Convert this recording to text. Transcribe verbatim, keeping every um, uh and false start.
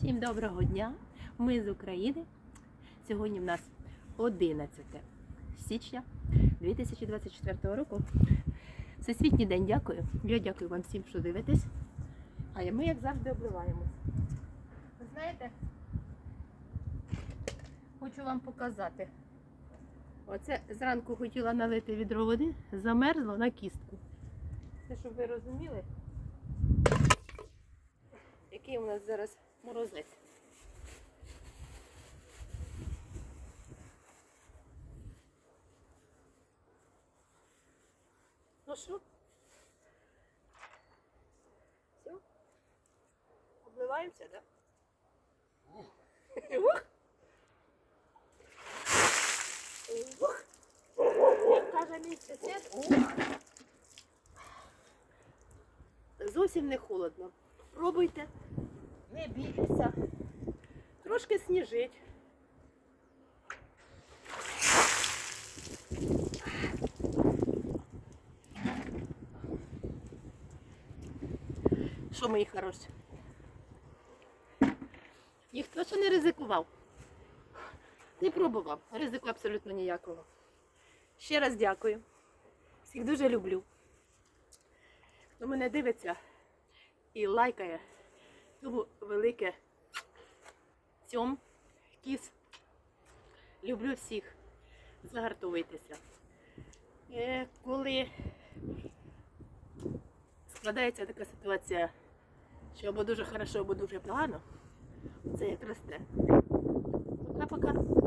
Всім доброго дня! Ми з України. Сьогодні в нас одинадцяте січня дві тисячі двадцять четвертого року. Всесвітній день дякую. Я дякую вам всім, що дивитесь. А ми, як завжди, обливаємось. Ви знаєте, хочу вам показати. Оце зранку хотіла налити відро води, замерзло на кістку. Це, щоб ви розуміли, який у нас зараз морозець. Ну що? Все? Обливаємося, так? Да? Ух! Ух! Як каже мій сусід, ух! Зовсім не холодно. Пробуйте, не бійтеся. Трошки сніжить. Що, мої хороші? Ніхто ще не ризикував. Не пробував. Ризику абсолютно ніякого. Ще раз дякую. Всіх дуже люблю. Хто мене дивиться і лайкає, тому велике цьом, кіс. Люблю всіх. Загартовуйтеся. Е, коли складається така ситуація, що або дуже хорошо, або дуже погано, це якраз те. Пока-пока.